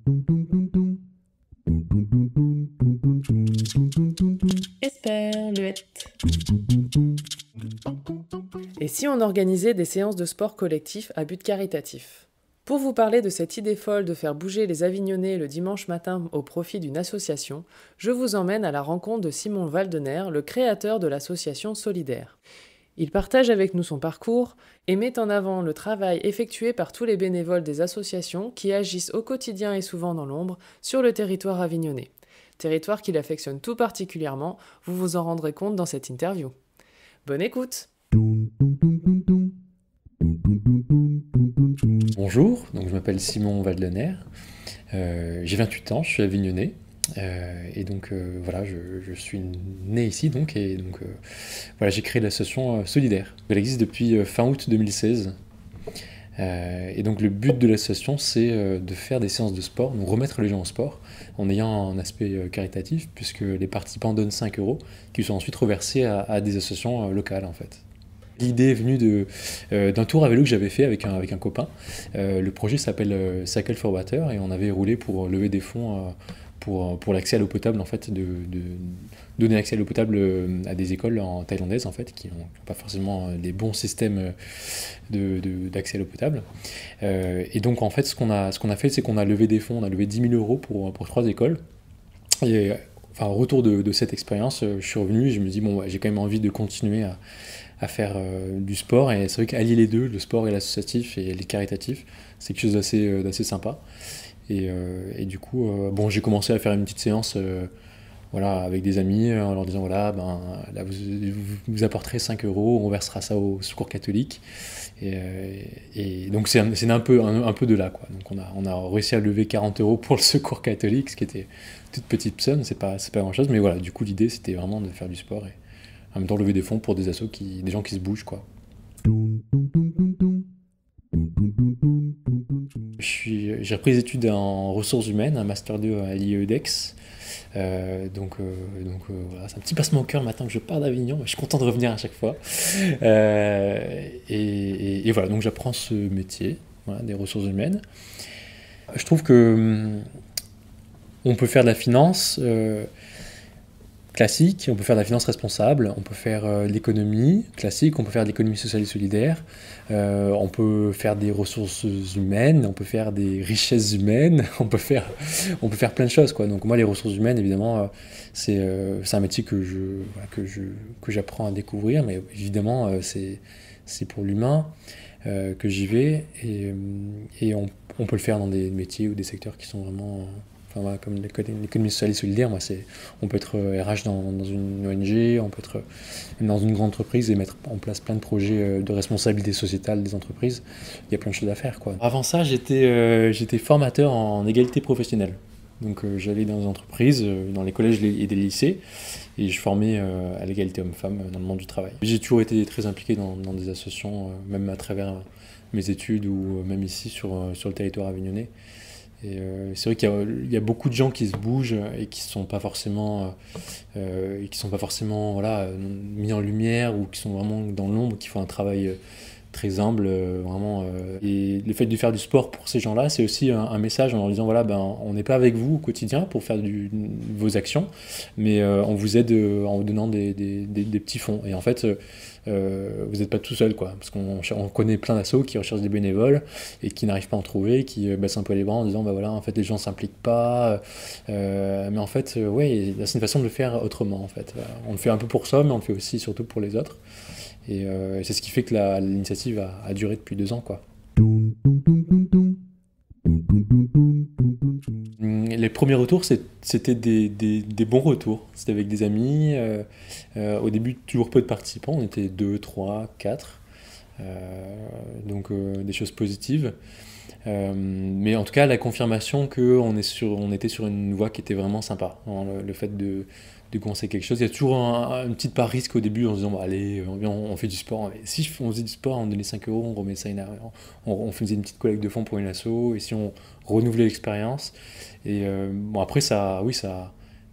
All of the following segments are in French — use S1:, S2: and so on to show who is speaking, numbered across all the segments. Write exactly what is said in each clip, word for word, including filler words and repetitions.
S1: Esperluette. Et si on organisait des séances de sport collectif à but caritatif? Pour vous parler de cette idée folle de faire bouger les Avignonnais le dimanche matin au profit d'une association, je vous emmène à la rencontre de Simon Waldener, le créateur de l'association Solidaire. Il partage avec nous son parcours et met en avant le travail effectué par tous les bénévoles des associations qui agissent au quotidien et souvent dans l'ombre sur le territoire avignonnais. Territoire qu'il affectionne tout particulièrement, vous vous en rendrez compte dans cette interview. Bonne écoute!
S2: Bonjour, donc je m'appelle Simon Waldener, euh, j'ai vingt-huit ans, je suis avignonnais. Euh, et donc euh, voilà, je, je suis né ici donc, et donc euh, voilà, j'ai créé l'association euh, Solidaire. Elle existe depuis euh, fin août deux mille seize. Euh, et donc le but de l'association, c'est euh, de faire des séances de sport, donc remettre les gens au sport, en ayant un aspect euh, caritatif, puisque les participants donnent cinq euros, qui sont ensuite reversés à, à des associations euh, locales en fait. L'idée est venue de, euh, d'un tour à vélo que j'avais fait avec un, avec un copain. Euh, le projet s'appelle euh, Cycle for Water et on avait roulé pour lever des fonds euh, pour, pour l'accès à l'eau potable, en fait, de, de donner accès à l'eau potable euh, à des écoles en thaïlandaises en fait, qui n'ont pas forcément des bons systèmes de, de, d'accès à l'eau potable. Euh, et donc en fait, ce qu'on a, ce qu'on a fait, c'est qu'on a levé des fonds, on a levé dix mille euros pour, pour trois écoles. Et enfin, au retour de, de cette expérience, je suis revenu et je me dis, bon, ouais, j'ai quand même envie de continuer à à faire euh, du sport, et c'est vrai qu'allier les deux, le sport et l'associatif et les caritatifs, c'est quelque chose d'assez, euh, d'assez sympa. Et, euh, et du coup, euh, bon, j'ai commencé à faire une petite séance euh, voilà, avec des amis, en leur disant, voilà, ben, là, vous, vous, vous apporterez cinq euros, on versera ça au secours catholique. Et, euh, et donc c'est, un, c'est un, peu, un, un peu de là, quoi. Donc on a, on a réussi à lever quarante euros pour le secours catholique, ce qui était toute petite somme, c'est pas, c'est pas grand chose, mais voilà, du coup l'idée c'était vraiment de faire du sport et en même temps lever des fonds pour des assos, qui, des gens qui se bougent, quoi. Je suis, j'ai repris des études en ressources humaines, un master deux à l'I E E D E X. Euh, donc euh, donc euh, voilà, c'est un petit passement au cœur maintenant que je pars d'Avignon, mais je suis content de revenir à chaque fois. Euh, et, et, et voilà, donc j'apprends ce métier, voilà, des ressources humaines. Je trouve que hum, on peut faire de la finance euh, classique, on peut faire de la finance responsable, on peut faire euh, de l'économie classique, on peut faire de l'économie sociale et solidaire, euh, on peut faire des ressources humaines, on peut faire des richesses humaines, on peut faire, on peut faire plein de choses, quoi. Donc moi, les ressources humaines, évidemment, euh, c'est, euh, c'est un métier que, je, voilà, que, je, que j'apprends à découvrir, mais évidemment, euh, c'est, c'est pour l'humain euh, que j'y vais, et, et on, on peut le faire dans des métiers ou des secteurs qui sont vraiment... Euh, Enfin, voilà, comme l'économie sociale et solidaire, moi, c'est, on peut être R H dans, dans une O N G, on peut être dans une grande entreprise et mettre en place plein de projets de responsabilité sociétale des entreprises. Il y a plein de choses à faire, quoi. Avant ça, j'étais, euh, j'étais formateur en égalité professionnelle. Donc euh, j'allais dans les entreprises, euh, dans les collèges et des lycées, et je formais euh, à l'égalité homme-femme dans le monde du travail. J'ai toujours été très impliqué dans, dans des associations, euh, même à travers mes études ou euh, même ici sur, euh, sur le territoire avignonnais. Et euh, c'est vrai qu'il y a, il y a beaucoup de gens qui se bougent et qui ne sont pas forcément, euh, et qui sont pas forcément voilà, mis en lumière, ou qui sont vraiment dans l'ombre, qui font un travail très humble, vraiment. Euh, et le fait de faire du sport pour ces gens-là, c'est aussi un, un message en leur disant, voilà, ben, on n'est pas avec vous au quotidien pour faire du, vos actions, mais euh, on vous aide en vous donnant des, des, des, des petits fonds. Et en fait, euh, vous n'êtes pas tout seul, quoi, parce qu'on on connaît plein d'assos qui recherchent des bénévoles et qui n'arrivent pas à en trouver, qui baissent un peu les bras en disant, bah voilà, en fait, les gens s'impliquent pas, euh, mais en fait, euh, ouais, c'est une façon de le faire autrement, en fait. On le fait un peu pour soi, mais on le fait aussi surtout pour les autres. Et euh, c'est ce qui fait que la, l'initiative a, a duré depuis deux ans, quoi. Les premiers retours, c'est, c'était des, des, des bons retours. C'était avec des amis. Euh, euh, au début, toujours peu de participants. On était deux, trois, quatre. Euh, donc euh, des choses positives. Euh, mais en tout cas, la confirmation qu'on est sur, on était sur une voie qui était vraiment sympa. Hein, le, le fait de, de commencer quelque chose. Il y a toujours un, une petite part risque au début en se disant, bah, allez, on, on fait du sport. Et si on faisait du sport, on donnait cinq euros, on remet ça une, on, on faisait une petite collecte de fonds pour une asso, et si on renouvelait l'expérience. Et euh, bon, après, ça, oui, ça,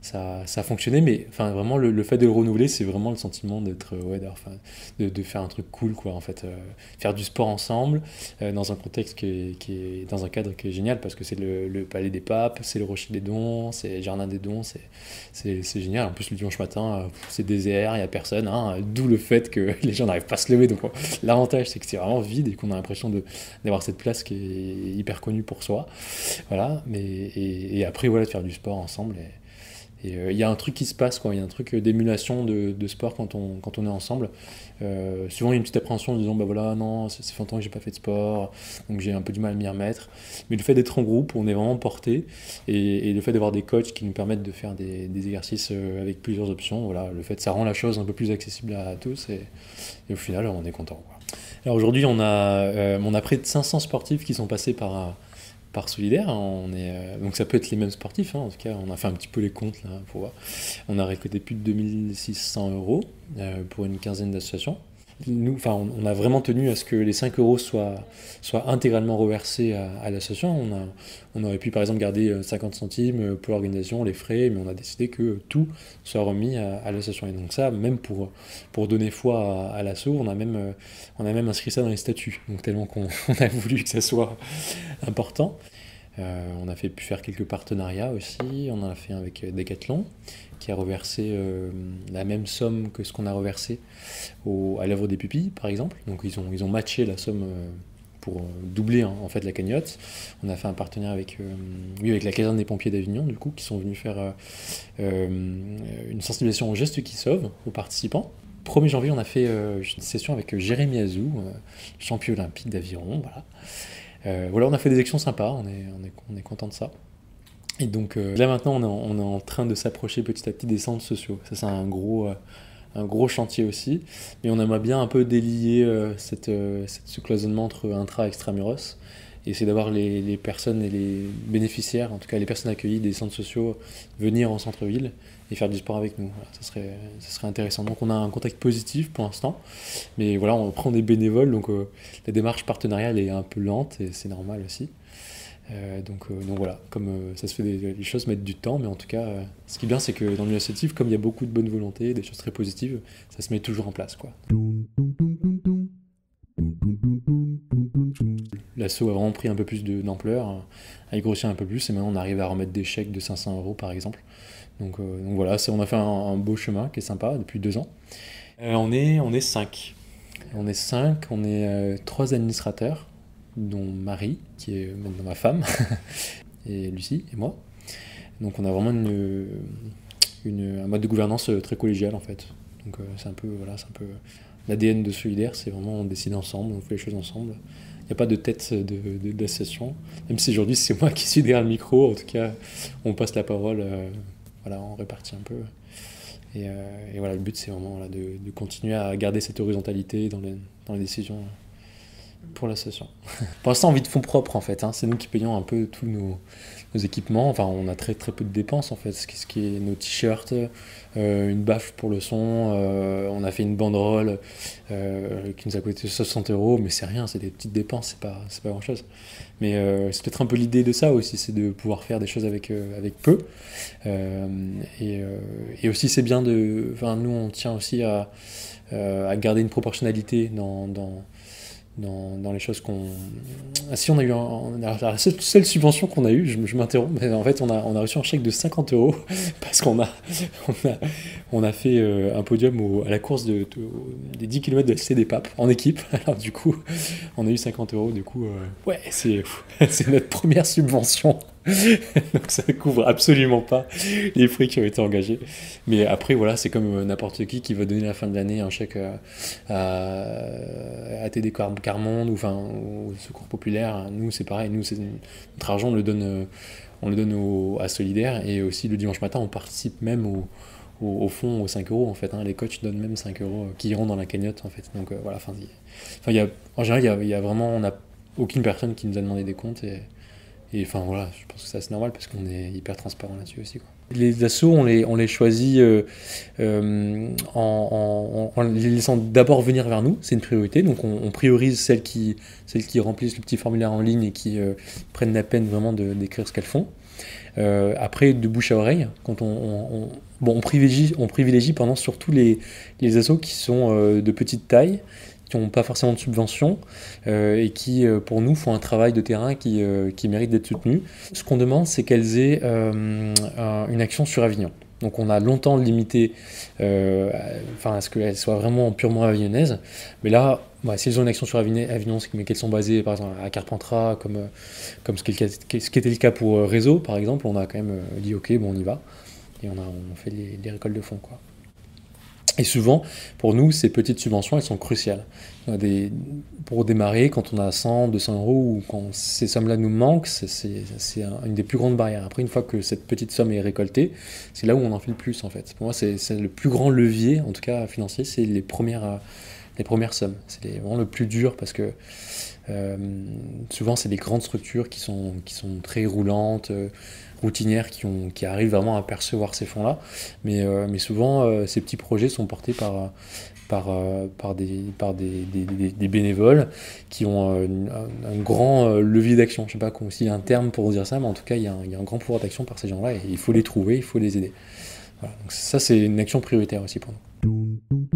S2: ça, ça a fonctionné, mais enfin vraiment le, le fait de le renouveler, c'est vraiment le sentiment d'être, ouais, d'avoir- enfin, de, de faire un truc cool, quoi, en fait. Euh, faire du sport ensemble, euh, dans un contexte qui est, qui est- dans un cadre qui est génial, parce que c'est le, le Palais des Papes, c'est le Rocher des Dons, c'est le Jardin des Dons, c'est, c'est, c'est génial. En plus, le dimanche matin, euh, c'est désert, il n'y a personne, hein, d'où le fait que les gens n'arrivent pas à se lever. Donc, euh, l'avantage, c'est que c'est vraiment vide et qu'on a l'impression de, d'avoir cette place qui est hyper connue pour soi. Voilà, mais, et, et après, voilà, de faire du sport ensemble. Et il euh, y a un truc qui se passe, quoi. Il y a un truc d'émulation de, de sport quand on, quand on est ensemble. Euh, souvent, il y a une petite appréhension en disant, bah voilà, non, ça ça fait longtemps que j'ai pas fait de sport, donc j'ai un peu du mal à m'y remettre. Mais le fait d'être en groupe, on est vraiment porté. Et, et le fait d'avoir des coachs qui nous permettent de faire des, des exercices euh, avec plusieurs options, voilà, le fait, ça rend la chose un peu plus accessible à tous. Et, et au final, on est content, quoi. Alors aujourd'hui, on a, euh, on a près de cinq cents sportifs qui sont passés par, par Solidaire. On est, euh, donc ça peut être les mêmes sportifs, hein, en tout cas, on a fait un petit peu les comptes là pour voir. On a récolté plus de deux mille six cents euros euh, pour une quinzaine d'associations. Nous, enfin, on, on a vraiment tenu à ce que les cinq euros soient, soient intégralement reversés à, à l'association. On, a, on aurait pu par exemple garder cinquante centimes pour l'organisation, les frais, mais on a décidé que tout soit remis à, à l'association. Et donc ça, même pour, pour donner foi à, à l'asso, on a même, euh, on a même inscrit ça dans les statuts. Donc tellement qu'on on a voulu que ça soit important. Euh, on a fait, pu faire quelques partenariats aussi. On en a fait un avec Decathlon, qui a reversé euh, la même somme que ce qu'on a reversé au, à l'œuvre des pupilles, par exemple. Donc ils ont, ils ont matché la somme euh, pour doubler, hein, en fait, la cagnotte. On a fait un partenariat avec, euh, oui, avec la caserne des pompiers d'Avignon, du coup, qui sont venus faire euh, euh, une sensibilisation aux gestes qui sauvent aux participants. premier janvier, on a fait euh, une session avec Jérémy Azou, euh, champion olympique d'aviron, voilà. Euh, voilà, on a fait des actions sympas, on est, on est, on est content de ça. Et donc euh, là maintenant, on est, en, on est en train de s'approcher petit à petit des centres sociaux. Ça, c'est un gros, euh, un gros chantier aussi. Mais on aimerait bien un peu délier euh, cette, euh, cette, ce cloisonnement entre intra et extramuros. Et essayer d'avoir les, les personnes et les bénéficiaires, en tout cas les personnes accueillies des centres sociaux, venir en centre-ville et faire du sport avec nous. Voilà, ça serait, ça serait intéressant. Donc on a un contact positif pour l'instant, mais voilà, on prend des bénévoles, donc euh, la démarche partenariale est un peu lente et c'est normal aussi. Euh, donc, euh, donc voilà, comme euh, ça se fait, des, les choses mettent du temps, mais en tout cas, euh, ce qui est bien, c'est que dans l'initiative, comme il y a beaucoup de bonne volonté, des choses très positives, ça se met toujours en place, quoi. L'assaut a vraiment pris un peu plus de, d'ampleur, a grossi un peu plus, et maintenant on arrive à remettre des chèques de cinq cents euros par exemple. Donc, euh, donc voilà, c'est, on a fait un, un beau chemin qui est sympa depuis deux ans. Euh, on est, on est cinq. On est cinq, on est euh, trois administrateurs, dont Marie, qui est maintenant ma femme, et Lucie, et moi. Donc on a vraiment une, une, un mode de gouvernance très collégial en fait. Donc euh, c'est un peu, voilà, c'est un peu l'A D N de Solidaire, c'est vraiment on décide ensemble, on fait les choses ensemble. Il n'y a pas de tête de, de, d'association, même si aujourd'hui c'est moi qui suis derrière le micro, en tout cas on passe la parole, euh, voilà, on répartit un peu. Et, euh, et voilà, le but c'est vraiment voilà, de, de continuer à garder cette horizontalité dans les, dans les décisions pour l'association. Pour l'instant, on vit de fonds propres en fait, hein. C'est nous qui payons un peu tous nos, nos équipements. Enfin, on a très très peu de dépenses en fait, ce qui, ce qui est nos t-shirts, euh, une baffe pour le son, euh, on a fait une banderole euh, qui nous a coûté soixante euros, mais c'est rien, c'est des petites dépenses, c'est pas, c'est pas grand chose. Mais euh, c'est peut-être un peu l'idée de ça aussi, c'est de pouvoir faire des choses avec, euh, avec peu. Euh, et, euh, et aussi, c'est bien de. Enfin, nous, on tient aussi à, euh, à garder une proportionnalité dans. dans Dans, dans les choses qu'on... Ah si, on a eu un... La seule, seule subvention qu'on a eue, je, je m'interromps, mais en fait, on a, on a reçu un chèque de cinquante euros parce qu'on a, on a, on a fait euh, un podium au, à la course de, de, des dix kilomètres de la Cité des Papes en équipe. Alors du coup, on a eu cinquante euros, du coup, euh, ouais, c'est, c'est notre première subvention. Donc ça ne couvre absolument pas les frais qui ont été engagés. Mais après, voilà, c'est comme n'importe qui qui va donner à la fin de l'année un chèque à, à, à T D Carmonde ou enfin, au Secours Populaire. Nous, c'est pareil. Nous, c'est, notre argent, on le donne, on le donne au, à Solidaire. Et aussi, le dimanche matin, on participe même au, au, au fond aux cinq euros. En fait, hein. Les coachs donnent même cinq euros qui iront dans la cagnotte. En fait. Donc euh, voilà, enfin, y, enfin, y a, en général, il y a, y a vraiment... On n'a aucune personne qui nous a demandé des comptes. Et, et enfin voilà, je pense que c'est assez normal parce qu'on est hyper transparent là-dessus aussi, quoi. Les assos, on les, on les choisit euh, euh, en, en, en les laissant d'abord venir vers nous, c'est une priorité. Donc on, on priorise celles qui, celles qui remplissent le petit formulaire en ligne et qui euh, prennent la peine vraiment de, d'écrire ce qu'elles font. Euh, après, de bouche à oreille, quand on, on, on, bon, on privilégie, on privilégie pendant surtout les, les assos qui sont euh, de petite taille, qui n'ont pas forcément de subvention euh, et qui, euh, pour nous, font un travail de terrain qui, euh, qui mérite d'être soutenu. Ce qu'on demande, c'est qu'elles aient euh, un, une action sur Avignon. Donc on a longtemps limité euh, à, à ce qu'elles soient vraiment purement avignonnaises. Mais là, bah, si elles ont une action sur Avignon, c'est mais qu'elles sont basées par exemple à Carpentras, comme, comme ce qui était le cas pour Réseau, par exemple, on a quand même dit ok, bon on y va. Et on, a, on fait les, les récoltes de fonds, quoi. Et souvent, pour nous, ces petites subventions, elles sont cruciales. On a des, pour démarrer, quand on a cent, deux cents euros, ou quand ces sommes-là nous manquent, c'est, c'est, c'est un, une des plus grandes barrières. Après, une fois que cette petite somme est récoltée, c'est là où on en fait le plus, en fait. Pour moi, c'est, c'est le plus grand levier, en tout cas financier, c'est les premières, les premières sommes. C'est les, vraiment le plus dur, parce que euh, souvent, c'est des grandes structures qui sont, qui sont très roulantes, euh, routinières, qui, ont, qui arrivent vraiment à percevoir ces fonds-là. Mais, euh, mais souvent, euh, ces petits projets sont portés par, par, euh, par, des, par des, des, des, des bénévoles qui ont euh, un, un grand euh, levier d'action. Je ne sais pas s'il y a un terme pour dire ça, mais en tout cas, il y a un, il y a un grand pouvoir d'action par ces gens-là, et il faut les trouver, il faut les aider. Voilà. Donc ça, c'est une action prioritaire aussi pour nous.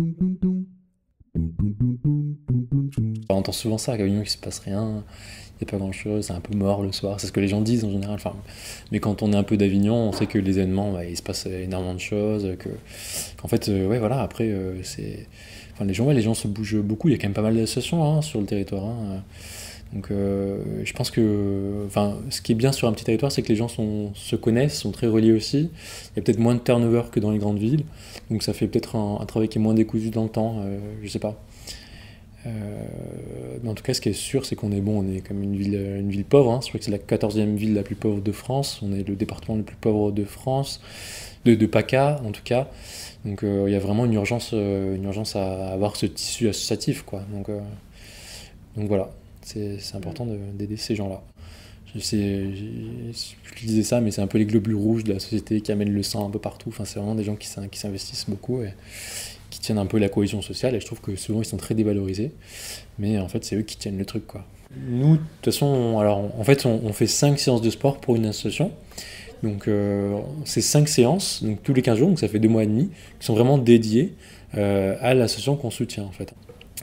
S2: On entend souvent ça, à Avignon, il ne se passe rien, il n'y a pas grand chose, c'est un peu mort le soir, c'est ce que les gens disent en général. Enfin, mais quand on est un peu d'Avignon, on sait que les événements, bah, il se passe énormément de choses, que, qu'en fait, euh, ouais, voilà, après, euh, c'est. Enfin, les gens, ouais, les gens se bougent beaucoup, il y a quand même pas mal d'associations hein, sur le territoire. Hein. Donc, euh, je pense que. Enfin, ce qui est bien sur un petit territoire, c'est que les gens sont, se connaissent, sont très reliés aussi. Il y a peut-être moins de turnover que dans les grandes villes, donc ça fait peut-être un, un travail qui est moins décousu dans le temps, euh, je sais pas. Euh, mais en tout cas, ce qui est sûr, c'est qu'on est bon, on est comme une ville, une ville pauvre. Hein. Je crois que c'est la quatorzième ville la plus pauvre de France. On est le département le plus pauvre de France, de, de PACA en tout cas. Donc il euh, y a vraiment une urgence, euh, une urgence à avoir ce tissu associatif, quoi. Donc, euh, donc voilà, c'est, c'est important de, d'aider ces gens-là. Je sais, je disais ça, mais c'est un peu les globules rouges de la société qui amènent le sang un peu partout. Enfin, c'est vraiment des gens qui, qui s'investissent beaucoup. Et, qui tiennent un peu la cohésion sociale, et je trouve que souvent ils sont très dévalorisés, mais en fait c'est eux qui tiennent le truc, quoi. Nous, de toute façon, on, alors, en fait on, on fait cinq séances de sport pour une association, donc euh, c'est cinq séances, donc tous les quinze jours, donc ça fait deux mois et demi, qui sont vraiment dédiées euh, à l'association qu'on soutient, en fait.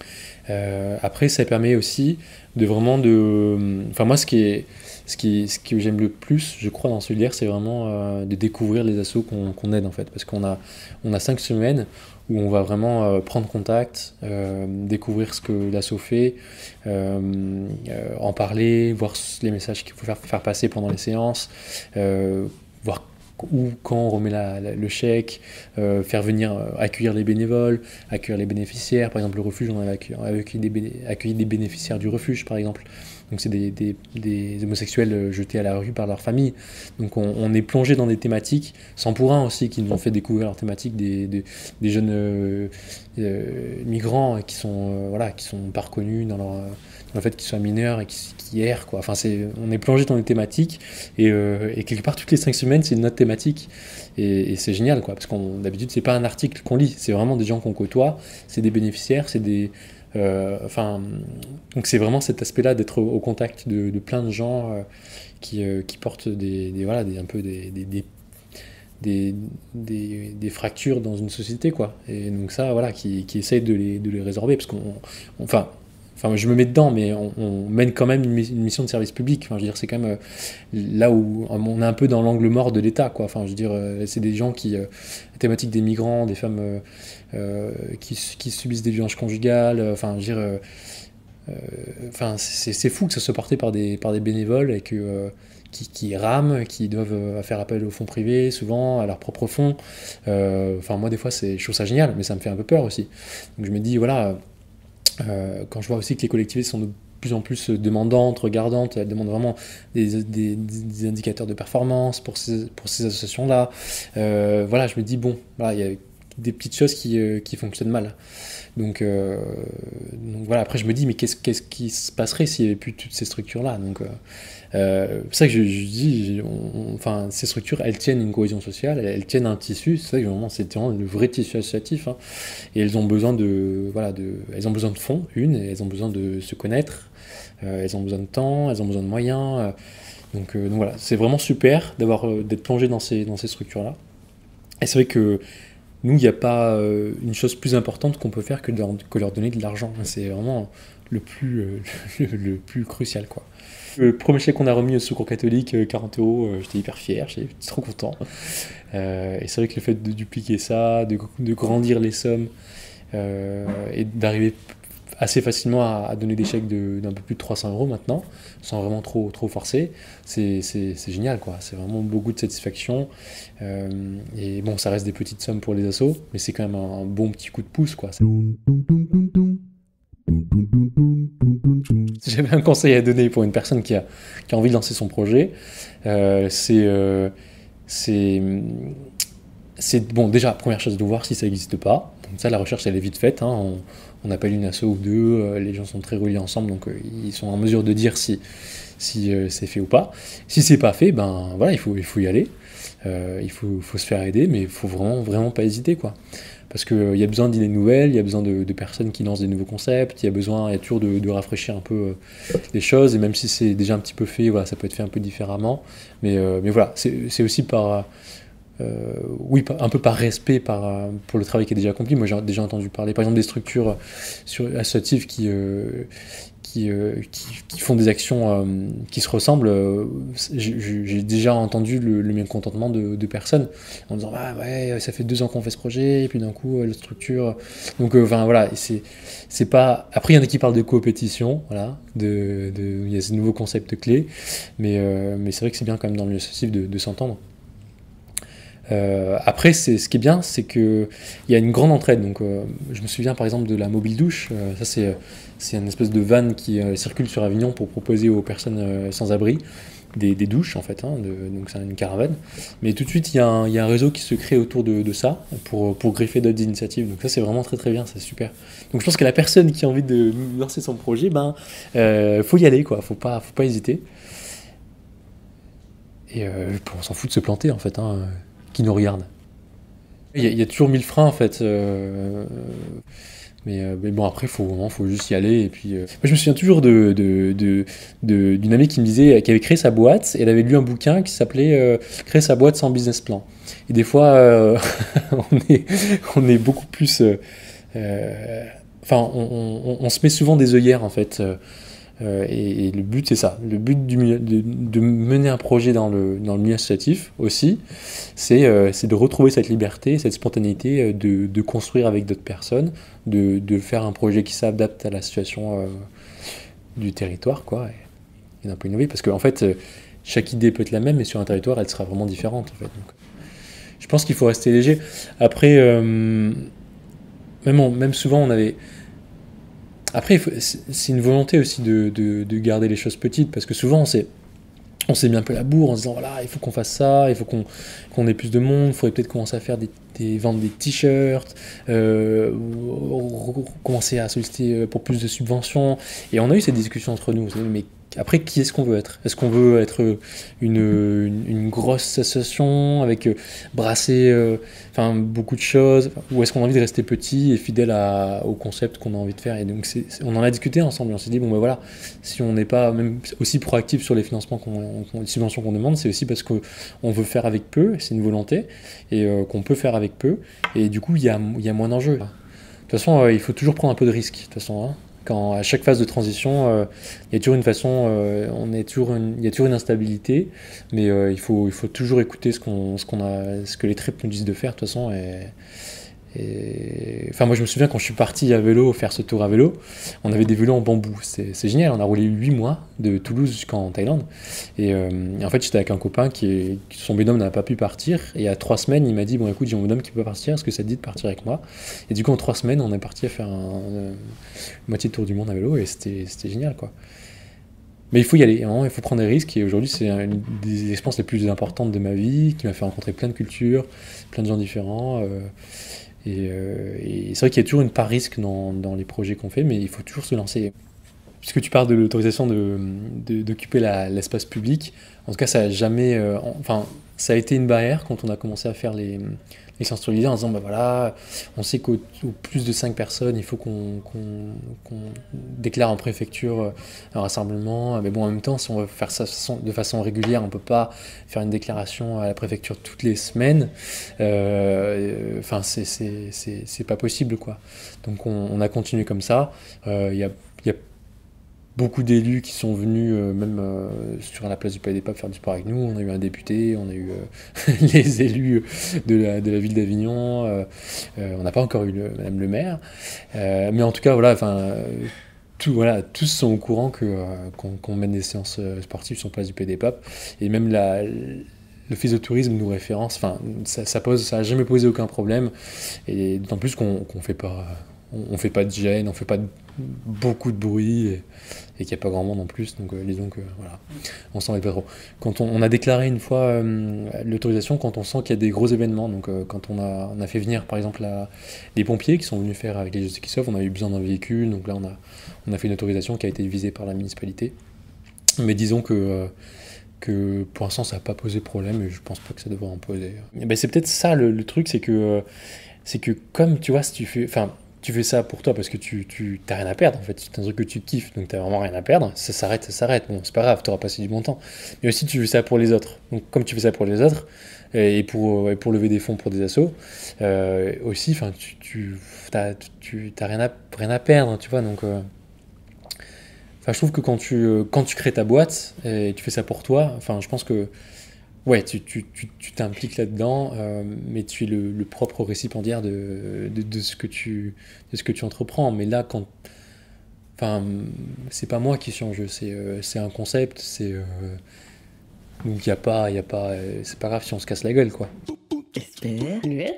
S2: Euh, après, ça permet aussi de vraiment de... Enfin moi, ce qui est... Ce, qui, ce que j'aime le plus, je crois, dans ce lierre, c'est vraiment euh, de découvrir les assos qu'on, qu'on aide, en fait. Parce qu'on a, on a cinq semaines où on va vraiment euh, prendre contact, euh, découvrir ce que l'asso fait, euh, euh, en parler, voir les messages qu'il faut faire, faire passer pendant les séances, euh, voir où, quand on remet la, la, le chèque, euh, faire venir, euh, accueillir les bénévoles, accueillir les bénéficiaires. Par exemple, le refuge, on a accueilli, accueilli, des, accueilli des bénéficiaires du refuge, par exemple. Donc c'est des, des, des homosexuels jetés à la rue par leur famille. Donc on, on est plongé dans des thématiques, sans pour un aussi, qui nous ont fait découvrir leurs thématiques, des, des, des jeunes euh, euh, migrants qui sont, euh, voilà, qui sont pas reconnus dans, leur, dans le fait qu'ils soient mineurs et qui, qui errent, quoi. Enfin, c'est, on est plongé dans des thématiques, et, euh, et quelque part toutes les cinq semaines c'est une autre thématique, et, et c'est génial, quoi, parce qu'on d'habitude c'est pas un article qu'on lit, c'est vraiment des gens qu'on côtoie, c'est des bénéficiaires, c'est des Euh, enfin, donc c'est vraiment cet aspect-là d'être au, au contact de, de plein de gens euh, qui, euh, qui portent des, des voilà des, un peu des des, des, des, des, des fractures dans une société, quoi. Et donc ça, voilà, qui, qui essayent de les, de les résorber, parce qu'on, on, enfin, enfin, je me mets dedans, mais on, on mène quand même une, une mission de service public. Enfin, je veux dire, c'est quand même euh, là où on est un peu dans l'angle mort de l'État, quoi. Enfin, je veux dire, euh, c'est des gens qui, euh, la thématique des migrants, des femmes euh, euh, qui, qui subissent des violences conjugales. Euh, enfin, je veux dire, euh, euh, enfin, c'est, c'est fou que ça soit porté par des, par des bénévoles et que euh, Qui, qui rament, qui doivent euh, faire appel aux fonds privés, souvent à leurs propres fonds. Euh, enfin, moi, des fois, c'est, je trouve ça génial, mais ça me fait un peu peur aussi. Donc, je me dis, voilà, euh, quand je vois aussi que les collectivités sont de plus en plus demandantes, regardantes, elles demandent vraiment des, des, des indicateurs de performance pour ces, pour ces associations-là. Euh, voilà, je me dis, bon, voilà, il y a des petites choses qui, euh, qui fonctionnent mal. Donc, euh, donc voilà, après je me dis, mais qu'est-ce, qu'est-ce qui se passerait s'il n'y avait plus toutes ces structures-là? Donc euh, euh, c'est ça que je, je dis, on, on, enfin, ces structures, elles tiennent une cohésion sociale, elles, elles tiennent un tissu, c'est ça que vraiment, c'est vraiment le vrai tissu associatif, hein, et elles ont besoin de, voilà, de, elles ont besoin de fonds, une, et elles ont besoin de se connaître, euh, elles ont besoin de temps, elles ont besoin de moyens, euh, donc, euh, donc voilà, c'est vraiment super d'avoir, euh, d'être plongé dans ces, dans ces structures-là. Et c'est vrai que nous, il n'y a pas euh, une chose plus importante qu'on peut faire que, de leur, que leur donner de l'argent. C'est vraiment le plus, euh, le, le plus crucial, quoi. Le premier chèque qu'on a remis au Secours catholique, euh, quarante euros, euh, j'étais hyper fier, j'étais trop content. Euh, et c'est vrai que le fait de dupliquer ça, de, de grandir les sommes, euh, et d'arriver assez facilement à, à donner des chèques de, d'un peu plus de trois cents euros maintenant, sans vraiment trop, trop forcer, c'est, c'est, c'est génial, quoi. C'est vraiment beaucoup de satisfaction. Euh, et bon, ça reste des petites sommes pour les assos, mais c'est quand même un, un bon petit coup de pouce, quoi. Si j'avais un conseil à donner pour une personne qui a, qui a envie de lancer son projet, euh, c'est, euh, c'est, c'est, bon, déjà, première chose, de voir si ça n'existe pas. Donc ça, la recherche, elle est vite faite, hein. On, on appelle une asso ou deux, euh, les gens sont très reliés ensemble, donc euh, ils sont en mesure de dire si, si euh, c'est fait ou pas. Si c'est pas fait, ben voilà, il faut, il faut y aller, euh, il faut, faut se faire aider, mais il faut vraiment, vraiment pas hésiter, quoi. Parce qu'il euh, y a besoin d'idées nouvelles, il y a besoin de, de personnes qui lancent des nouveaux concepts, il y a besoin, il y a toujours de, de rafraîchir un peu euh, les choses, et même si c'est déjà un petit peu fait, voilà, ça peut être fait un peu différemment, mais, euh, mais voilà, c'est, c'est aussi par... Euh, oui, un peu par respect par, pour le travail qui est déjà accompli. Moi, j'ai déjà entendu parler, par exemple, des structures sur, associatives qui, euh, qui, euh, qui, qui font des actions euh, qui se ressemblent. Euh, j'ai, j'ai déjà entendu le, le mécontentement de, de personnes en disant ah, ouais, ça fait deux ans qu'on fait ce projet, et puis d'un coup, la structure. Donc, euh, enfin, voilà, c'est, c'est pas. Après, il y en a qui parlent de coopétition, voilà, de, de, il y a ces nouveaux concepts clés, mais, euh, mais c'est vrai que c'est bien quand même dans le milieu associatif de, de s'entendre. Euh, après, c'est, ce qui est bien, c'est qu'il y a une grande entraide. Donc, euh, je me souviens par exemple de la mobile douche. Euh, ça, c'est, c'est une espèce de van qui euh, circule sur Avignon pour proposer aux personnes euh, sans abri des, des douches, en fait. Hein, de, donc, c'est une caravane. Mais tout de suite, il y a un, il y a un réseau qui se crée autour de, de ça pour, pour greffer d'autres initiatives. Donc, ça, c'est vraiment très très bien, c'est super. Donc, je pense que la personne qui a envie de lancer son projet, ben, euh, faut y aller, quoi. Faut pas, faut pas hésiter. Et euh, on s'en fout de se planter, en fait. Hein. Qui nous regarde. Il y, a, il y a toujours mille freins en fait, euh, mais, euh, mais bon après faut vraiment faut juste y aller et puis. Euh... Moi, je me souviens toujours de, de, de, de d'une amie qui me disait qu'elle avait créé sa boîte et elle avait lu un bouquin qui s'appelait euh, Créer sa boîte sans business plan. Et des fois euh, on est on est beaucoup plus, euh, euh, enfin on, on, on se met souvent des œillères en fait. Euh, Euh, et, et le but, c'est ça. Le but du milieu, de, de mener un projet dans le, dans le milieu associatif aussi, c'est, euh, c'est de retrouver cette liberté, cette spontanéité, de, de construire avec d'autres personnes, de, de faire un projet qui s'adapte à la situation euh, du territoire, quoi, et, et d'un peu innover. Parce qu'en fait, chaque idée peut être la même, mais sur un territoire, elle sera vraiment différente. En fait. Donc, je pense qu'il faut rester léger. Après, euh, même, on, même souvent, on avait... Après, c'est une volonté aussi de, de, de garder les choses petites, parce que souvent, on s'est, on s'est mis un peu la bourre en se disant, voilà, il faut qu'on fasse ça, il faut qu'on, qu'on ait plus de monde, il faudrait peut-être commencer à faire des, des vendre des t-shirts, euh, commencer à solliciter pour plus de subventions. Et on a eu cette discussion entre nous, mais après, qui est-ce qu'on veut être? Est-ce qu'on veut être une, une, une grosse association avec euh, brasser euh, enfin, beaucoup de choses, ou est-ce qu'on a envie de rester petit et fidèle à, au concept qu'on a envie de faire? Et donc, c'est, on en a discuté ensemble et on s'est dit, bon ben voilà, si on n'est pas même aussi proactif sur les financements, qu'on, qu'on, les subventions qu'on demande, c'est aussi parce qu'on veut faire avec peu, c'est une volonté, et euh, qu'on peut faire avec peu, et du coup, il y a, y a moins d'enjeux. De toute façon, euh, il faut toujours prendre un peu de risque, de toute façon, hein. Quand à chaque phase de transition, euh, il y a toujours une façon, euh, on est toujours une, il y a toujours une instabilité, mais euh, il faut, il faut toujours écouter ce qu'on, ce qu'on a, ce que les tripes nous disent de faire de toute façon. Et, et... Enfin, moi je me souviens quand je suis parti à vélo faire ce tour à vélo, on avait des vélos en bambou, c'est, c'est génial. On a roulé huit mois de Toulouse jusqu'en Thaïlande, et, euh, et en fait j'étais avec un copain qui, est, son binôme n'a pas pu partir, et il y a trois semaines il m'a dit bon écoute j'ai mon binôme qui peut partir, est-ce que ça te dit de partir avec moi? Et du coup en trois semaines on est parti à faire un, un, moitié de tour du monde à vélo, et c'était, c'était génial quoi. Mais il faut y aller, hein, il faut prendre des risques, et aujourd'hui c'est une des expériences les plus importantes de ma vie, qui m'a fait rencontrer plein de cultures, plein de gens différents, euh, Et, euh, et c'est vrai qu'il y a toujours une part risque dans, dans les projets qu'on fait, mais il faut toujours se lancer. Puisque tu parles de l'autorisation de, de, d'occuper la, l'espace public, en tout cas, ça a jamais, euh, enfin, ça a été une barrière quand on a commencé à faire les, les sensibiliser en disant, bah voilà, on sait qu'au au plus de cinq personnes, il faut qu'on, qu'on, qu'on déclare en préfecture un rassemblement. Mais bon, en même temps, si on veut faire ça de façon régulière, on peut pas faire une déclaration à la préfecture toutes les semaines. Euh, enfin, c'est, c'est, c'est, c'est pas possible, quoi. Donc, on, on a continué comme ça. Il euh, y a, y a beaucoup d'élus qui sont venus euh, même euh, sur la place du Palais des Papes faire du sport avec nous. On a eu un député, on a eu euh, les élus de la, de la ville d'Avignon, euh, euh, on n'a pas encore eu le, Madame le maire, euh, mais en tout cas voilà, enfin tout, voilà, tous sont au courant que, euh, qu'on, qu'on mène des séances sportives sur la place du Palais des Papes, et même la, l'office de tourisme nous référence, enfin ça, ça pose, ça a jamais posé aucun problème, et d'autant plus qu'on, qu'on fait pas, on, on fait pas de gêne, on fait pas de, beaucoup de bruit, et, et qu'il n'y a pas grand monde en plus, donc euh, disons que voilà, on s'en met pas trop. Quand on, on a déclaré une fois euh, l'autorisation quand on sent qu'il y a des gros événements, donc euh, quand on a, on a fait venir par exemple la, les pompiers qui sont venus faire avec les Jeux qui s'offrent, on a eu besoin d'un véhicule, donc là on a, on a fait une autorisation qui a été visée par la municipalité. Mais disons que, euh, que pour l'instant ça n'a pas posé problème, et je pense pas que ça devrait en poser. Et ben, c'est peut-être ça le, le truc, c'est que, euh, c'est que comme tu vois, si tu fais... Enfin, tu fais ça pour toi parce que tu, tu t'as rien à perdre en fait, c'est un truc que tu kiffes, donc t'as vraiment rien à perdre, ça s'arrête, ça s'arrête, bon c'est pas grave, t'auras passé du bon temps. Mais aussi tu fais ça pour les autres, donc comme tu fais ça pour les autres, et pour, et pour lever des fonds pour des assos, euh, aussi, enfin tu, tu, t'as, tu t'as rien à, rien à perdre, tu vois, donc... Euh, Enfin, je trouve que quand tu, quand tu crées ta boîte et tu fais ça pour toi, enfin, je pense que ouais, tu, tu, tu, tu t'impliques là-dedans, euh, mais tu es le, le propre récipiendaire de, de, de, ce que tu, de ce que tu entreprends. Mais là, quand, enfin, c'est pas moi qui suis en jeu, c'est, euh, c'est un concept, c'est euh, donc il y a pas, il y a pas, euh, c'est pas grave si on se casse la gueule, quoi.
S3: Esperluette.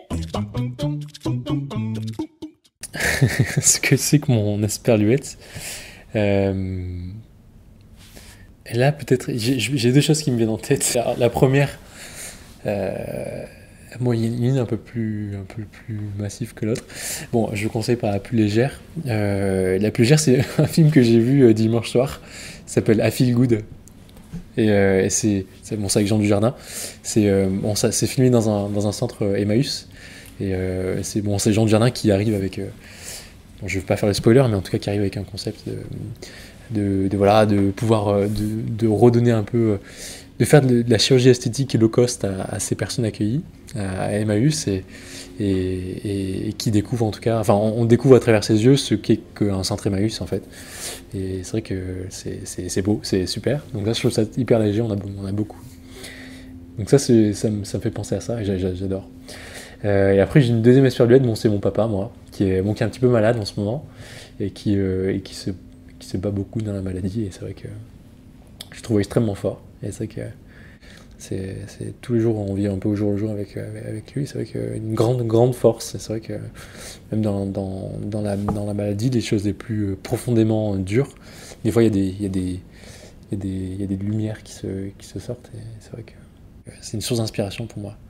S2: Ce que c'est que mon esperluette. Euh... Et là, peut-être, j'ai, j'ai deux choses qui me viennent en tête. La première, euh... bon, il y en a une un peu plus, un peu plus massive que l'autre. Bon, je vous conseille par la plus légère. Euh... La plus légère, c'est un film que j'ai vu euh, dimanche soir. Ça s'appelle I Feel Good. Et, euh, et c'est, c'est, bon, c'est avec Jean Dujardin. C'est, euh, bon, ça, c'est filmé dans un, dans un centre euh, Emmaüs. Et euh, c'est, bon, c'est Jean Dujardin qui arrive avec... Euh, bon, je ne veux pas faire le spoiler, mais en tout cas qui arrive avec un concept de... De, de, voilà, de pouvoir de, de redonner un peu, de faire de, de la chirurgie esthétique low cost à, à ces personnes accueillies à, à Emmaüs, et, et, et, et qui découvrent en tout cas, enfin on, on découvre à travers ses yeux ce qu'est qu'un centre Emmaüs en fait. Et c'est vrai que c'est, c'est, c'est beau, c'est super. Donc là je trouve ça hyper léger, on a, on a beaucoup. Donc ça, c'est, ça, me, ça me fait penser à ça, et j'adore. Euh, et après j'ai une deuxième esperluette, bon, c'est mon papa, moi, qui est, bon, qui est un petit peu malade en ce moment, et qui, euh, et qui se qui se bat beaucoup dans la maladie, et c'est vrai que je trouve extrêmement fort, et c'est vrai que c'est, c'est tous les jours on vit un peu au jour le jour avec, avec lui, c'est vrai qu'une grande grande force, et c'est vrai que même dans, dans, dans, la, dans la maladie, les choses les plus profondément dures, des fois il y a des, il y a des, il y a des, il y a des lumières qui se, qui se sortent, et c'est vrai que c'est une source d'inspiration pour moi.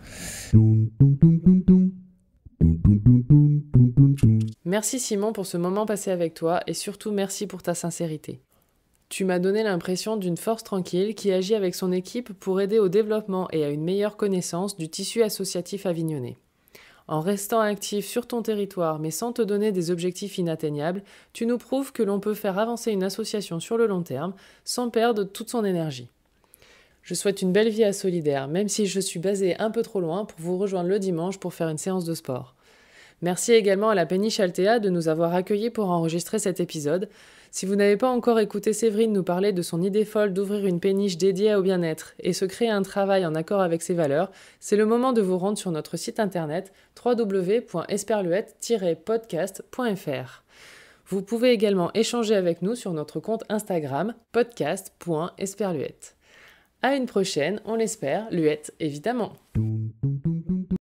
S1: Merci Simon pour ce moment passé avec toi, et surtout merci pour ta sincérité. Tu m'as donné l'impression d'une force tranquille qui agit avec son équipe pour aider au développement et à une meilleure connaissance du tissu associatif avignonnais. En restant actif sur ton territoire mais sans te donner des objectifs inatteignables, tu nous prouves que l'on peut faire avancer une association sur le long terme sans perdre toute son énergie. Je souhaite une belle vie à Solidaire, même si je suis basée un peu trop loin pour vous rejoindre le dimanche pour faire une séance de sport. Merci également à la Péniche Altea de nous avoir accueillis pour enregistrer cet épisode. Si vous n'avez pas encore écouté Séverine nous parler de son idée folle d'ouvrir une péniche dédiée au bien-être et se créer un travail en accord avec ses valeurs, c'est le moment de vous rendre sur notre site internet w w w point esperluette tiret podcast point f r. Vous pouvez également échanger avec nous sur notre compte Instagram podcast point esperluette. À une prochaine, on l'espère, Luette évidemment.